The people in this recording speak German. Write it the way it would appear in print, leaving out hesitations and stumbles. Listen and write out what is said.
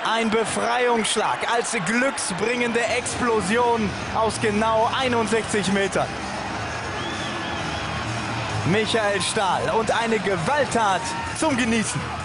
Ein Befreiungsschlag als glücksbringende Explosion aus genau 61 Metern. Michael Stahl und eine Gewalttat zum Genießen.